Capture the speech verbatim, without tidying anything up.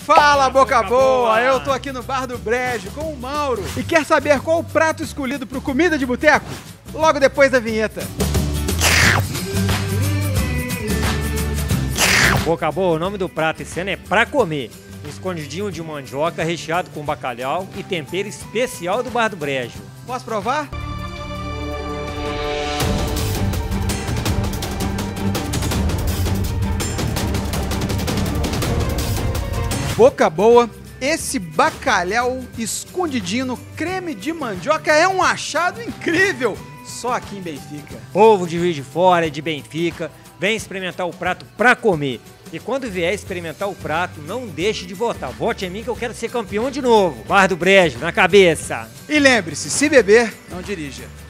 Fala, boca boa! Eu tô aqui no Bar do Brejo com o Mauro. E quer saber qual o prato escolhido pro Comida de Boteco? Logo depois da vinheta. Boca boa, o nome do prato esse ano é Pra Comer. Um escondidinho de mandioca recheado com bacalhau e tempero especial do Bar do Brejo. Posso provar? Boca boa, esse bacalhau escondidinho no creme de mandioca é um achado incrível, só aqui em Benfica. Povo de Juiz de Fora e de Benfica, vem experimentar o prato Pra Comer. E quando vier experimentar o prato, não deixe de votar. Vote em mim que eu quero ser campeão de novo. Bar do Brejo, na cabeça. E lembre-se, se beber, não dirija.